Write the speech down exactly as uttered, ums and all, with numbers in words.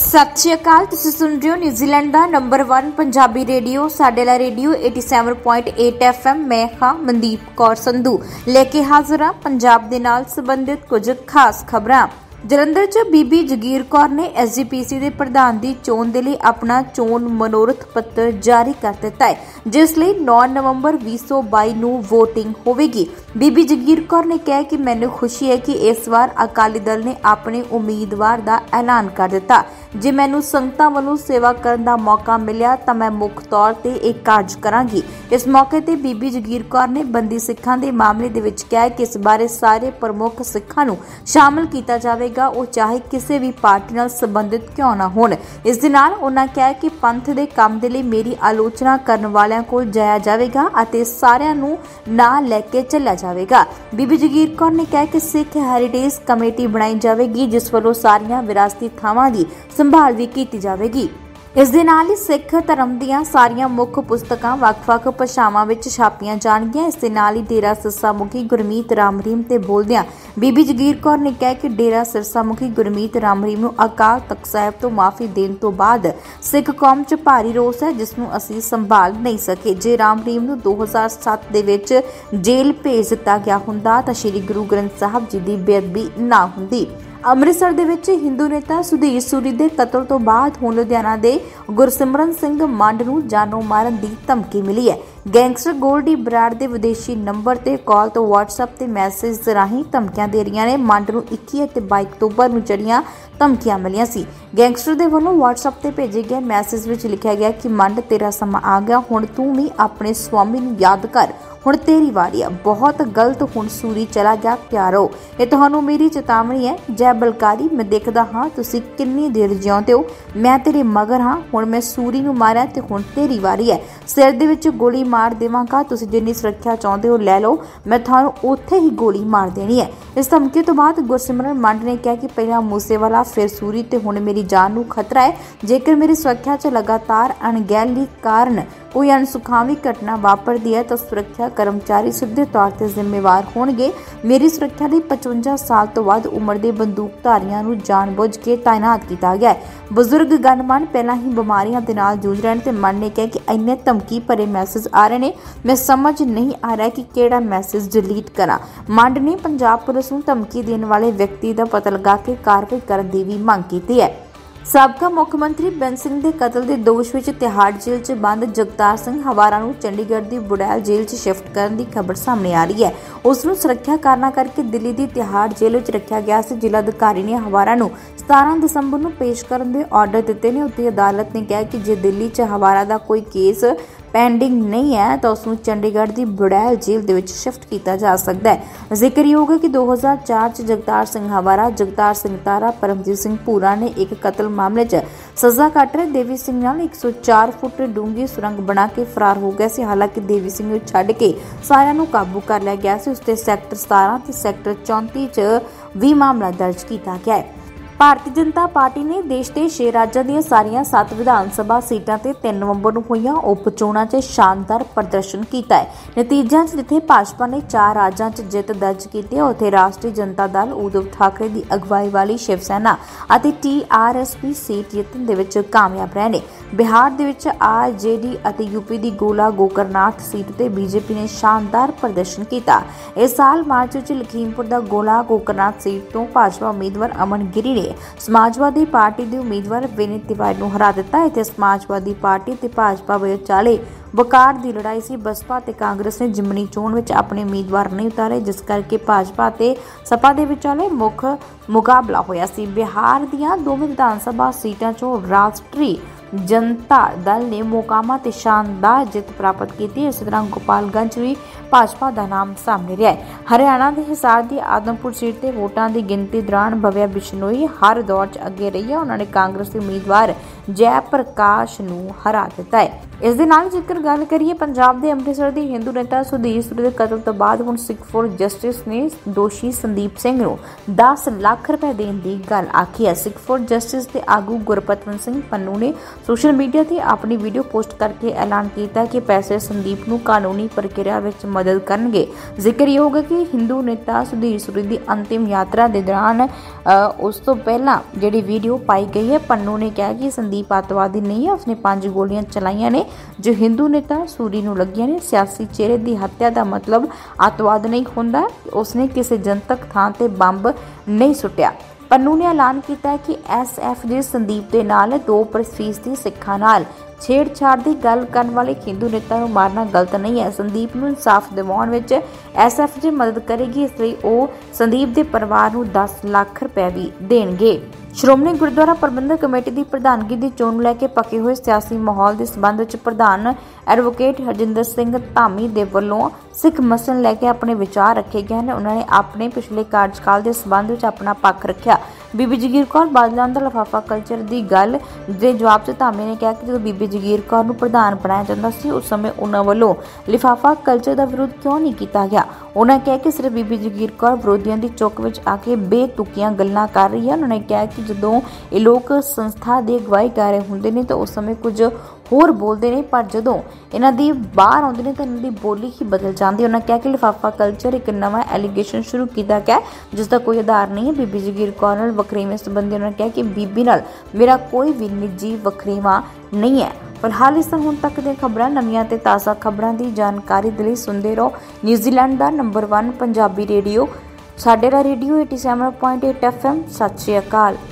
सत श्री अकाल। तुसीं सुन रहे हो न्यूजीलैंड का नंबर वन पंजाबी रेडियो साडे ला रेडियो सत्तासी पॉइंट आठ एफ एम। मैं हाँ मनदीप कौर संधू लेके हाजिर हाँ पंजाब दे नाल संबंधित कुछ खास खबरां। जलंधर च बीबी जगीर कौर ने एस जी पी सी के प्रधान की चोण के लिए अपना चोण मनोरथ पत्र जारी कर दिता है, जिसलिए नौ नवंबर भी सौ बाई नू वोटिंग होगी। बीबी जगीर कौर ने कहा कि मैनू खुशी है कि इस बार अकाली दल ने अपने उम्मीदवार का ऐलान कर दिता। जे मैनू संगतां वालों सेवा करने का मौका मिलिया तो मैं मुख्य तौर पर एक कार्य करांगी। इस मौके पर बीबी जगीर कौर ने बंदी सिखां के मामले दे विच कहा कि इस बारे सारे प्रमुख सिखां नू शामिल किया जाएगा, वो चाहे किसी भी पार्टी नाल संबंधित क्यों ना होण। इस दे नाल उन्हां कहा कि पंथ दे काम दे लई मेरी आलोचना करन वालियां कोल जाया जाएगा अते सारियां नू नाल लैके चलिया जाएगा। बीबी जगीर कौर ने कहा कि सिख हैरीटेज कमेटी बनाई जाएगी, जिस वालों सारियां विरासती थावां दी संभाल भी की जाएगी। इस दे नाल ही सिख धर्म दीआं सारियां मुख पुस्तकां वख-वख भाषावां विच छापियां जाणगीआं। इस दे नाल ही डेरा सिरसा मुखी गुरमीत राम रहीम ते बोलदिआं बीबी जगीर कौर ने कहा कि डेरा सिरसा मुखी गुरमीत राम रहीम नूं अकाल तख्त साहिब तो माफ़ी देण तो बाद सिख कौम च भारी रोस है, जिस नूं असीं संभाल नहीं सके। जे राम रहीम नूं दो हज़ार सत्त दे विच जेल भेज दिता गया हुंदा तां श्री गुरु ग्रंथ साहिब जी दी बेअदबी ना हुंदी। अमृतसर दे विच हिंदू नेता सुधीर सूरी दे कतल तो बाद हुण लुधियाना दे गुरसिमरन सिंह मंड नूं जानों मारन दी धमकी मिली है। गैंगस्टर गोल्डी बराड़ दे विदेशी नंबर ते कॉल तो व्हाट्सएप ते मैसेज राहीं धमकियां दे रहीआं ने। मंड नूं इक्की ते बाई अक्तूबर नूं जड़ियां धमकियां मिलियां सी। गैंगस्टर दे वल्लों व्हाट्सएप ते भेजे गए मैसेज विच लिखिया गया कि मंड तेरा समा आ गया, हुण तूं भी अपने स्वामी नूं याद कर, हुण तेरी वारी है, बहुत गलत हुण सूरी चला गया, प्यारो ये तुहानूं मेरी चेतावनी है। जय बलकारी, मैं देखदा हाँ तुसीं किन्नी देर जिउंदे हो, मैं तेरे मगर हाँ, हुण मैं सूरी नूं मारिया ते हुण तेरी वारी है, सिर दे विच गोली मार देवांगा, तुसीं जिन्नी सुरक्षा चाहुंदे हो लै लो, मैं तुहानूं उत्थे ही गोली मार देनी है। इस धमकी तो बाद गुरसिमरन मंड ने कहा कि पहला मूसेवाला फिर सूरी ते हुण मेरी जान नूं खतरा है। जेकर मेरी सुरक्षा च लगातार अणगहली कारण कोई अनसुखावी घटना वापरती है तो सुरक्षा कर्मचारी सीधे तौर पर जिम्मेवार होंगे। मेरी सुरक्षा लिए पचवंजा साल तो वध उम्र के बंदूकधारियों को जानबूझ के तैनात किया गया है। बजुर्ग गणमान पहला ही बीमारियों के नाल जूझ रहे हैं। मन ने कहा कि इन्ने धमकी भरे मैसेज आ रहे हैं, मैं समझ नहीं आ रहा कि केड़ा मैसेज डिलीट करा। मंड ने पंजाब पुलिस को धमकी देने वाले व्यक्ति का पता लगा के कार्रवाई करने की भी मांग की है। साबका मुख्यमंत्री बेअंत सिंह के कतल के दोष में तिहाड़ जेल च बंद जगतार सिंह हवारा नूं चंडीगढ़ की बुड़ैल जेल च शिफ्ट करने की खबर सामने आ रही है। उसनूं सुरक्षा कारणों करके दिल्ली की तिहाड़ जेल में रखा गया सी। जिला अधिकारी ने हवारा नूं सतारह दिसंबर नूं पेश करने के ऑर्डर दिते ने। उत्ते अदालत ने कहा कि जे दिल्ली च हवारा का कोई केस पेंडिंग नहीं है तो उसनूं चंडीगढ़ की बुड़ैल जेल दे विच शिफ्ट किया जा सकता है। जिक्रयोग है कि दो हज़ार चार च जगतार सिंह हवारा, जगतार सिंह तारा, परमजीत सिंह भूरा ने एक कतल मामले च सजा कट रहे देवी सिंह नाल एक सौ चार फुट डूंगी सुरंग बना के फरार हो गए सी। हालांकि देवी सिंह नूं छड्ड के सारिआं नूं काबू कर लिया गया सी। उसते सैक्टर सतारह ते सैक्टर चौंती च भी मामला दर्ज किया गया है। भारतीय जनता पार्टी ने देश के छे राज्यों दी सारियां सत्त विधान सभा सीटां ते तीन नवंबर नूं होईआं उप चोणां च शानदार प्रदर्शन किया है। नतीजों च जिथे भाजपा ने चार राज्यों च जित दर्ज की है, उत्थे राष्ट्रीय जनता दल उद्धव ठाकरे की अगवाई वाली शिवसेना अते T R S P seat जितन दे विच कामयाब रहे ने। बिहार दे विच आर जे डी अते यूपी की गोला गोकरनाथ सीट ते बीजेपी ने शानदार प्रदर्शन किया। इस साल मार्च विच लखीमपुर दा गोला गोकरनाथ सीट तो भाजपा उम्मीदवार अमन गिरी ने समाजवादी पार्टी के उम्मीदवार विनय तिवारी नूं हरा दिता। इत्थे समाजवादी पार्टी ते भाजपा विचाले वकार की लड़ाई सी। बसपा ते कांग्रेस ने जिमनी चोण विच अपने उम्मीदवार नहीं उतारे, जिस करके भाजपा ते सपा दे विचाले मुख मुकाबला होया सी। बिहार दीआं दोवें विधान सभा सीटां चों राष्ट्रीय जनता दल ने मोकामा ते शानदार जित प्राप्त की। इस तरह गोपालगंज भी भाजपा का नाम सामने रहा है। हरियाणा के हिसार की आदमपुर सीट से वोटां की गिनती दौरान भव्या बिश्नोई हर दौर च अगे रही है। उन्होंने कांग्रेस के उम्मीदवार जय प्रकाश नूं हरा दिता है। इस दे नाल जेकर गल करिए पंजाब के अमृतसर के हिंदू नेता सुधीर सूरी के कतल तो बाद हुण सिख फॉर जस्टिस ने दोषी संदीप सिंह नूं दस लाख रुपए देने की गल आखी है। सिख फॉर जस्टिस के आगू गुरपतवंत सिंह पन्नू ने सोशल मीडिया से अपनी वीडियो पोस्ट करके ऐलान किया कि पैसे संदीप नूं कानूनी प्रक्रिया में मदद करनगे। जिक्र यह होगा कि हिंदू नेता सुधीर सूरी की अंतिम यात्रा के दौरान उस तो पहला जिहड़ी वीडियो पाई गई है, पन्नू ने कहा कि संदीप अतवादी नहीं है, उसने पांच गोलियां चलाइयां ने जो हिंदू नेता सूरी नूं लगियां ने। सियासी चेहरे की हत्या का मतलब अतवाद नहीं हुंदा, उसने किसी जनतक थां ते बंब नहीं सुट्टिया। पन्नू ने ऐलान किया कि एस एफ जी संदीप के नाल दो फीसदी सिखां नाल छेड़छाड़ की गल करने वाले हिंदू नेता नूं मारना गलत नहीं है। संदीप नूं इंसाफ दिवाउण विच एस एफ जी मदद करेगी, इसलिए वह संदीप के परिवार नूं दस लाख रुपए भी देणगे। श्रोमणी गुरुद्वारा प्रबंधक कमेटी की प्रधानगी की चोण नूं लैके पके हुए सियासी माहौल के संबंध में प्रधान एडवोकेट हरजिंदर सिंह धामी दे वल्लों सिख मसले नूं लैके अपने विचार रखे गए हैं। उन्होंने अपने पिछले कार्यकाल के संबंध में अपना पक्ष रखा। बीबी जगीर कौर बादलां दा लिफाफा कल्चर की गल के जवाब से धामी ने कहा कि जो बीबी जगीर कौर नूं प्रधान बनाया जाता सी उस समय उन्होंने वालों लिफाफा कल्चर का विरोध क्यों नहीं किया गया। उन्होंने कहा कि सिर्फ बीबी जगीर कौर विरोधियों की चुक में आके बेतुकियां गल्लां कर रही है। उन्होंने कहा कि जो ये लोग संस्था की अगवाई कर रहे होंगे ने तो उस समय कुछ होर बोलते हैं, पर जो इन्हों की बाहर आते हैं तो इन्हों की बोली ही बदल जाती है। उन्होंने कहा कि लिफाफा कल्चर एक नवा एलीगेशन शुरू किया गया जिसका कोई आधार नहीं है। बीबी जगीर कौर नाल वखरेवे संबंधी उन्होंने कहा कि बीबी नाल मेरा कोई भी निजी वखरेवा नहीं है। फिलहाल इस हुण तक दी खबरां नवीआं ते ताज़ा खबरां की जानकारी के लिए सुनते रहो न्यूजीलैंड का नंबर वन पंजाबी रेडियो साडे दा रेडियो सत्तासी पॉइंट आठ एफ एम। सत श्री अकाल।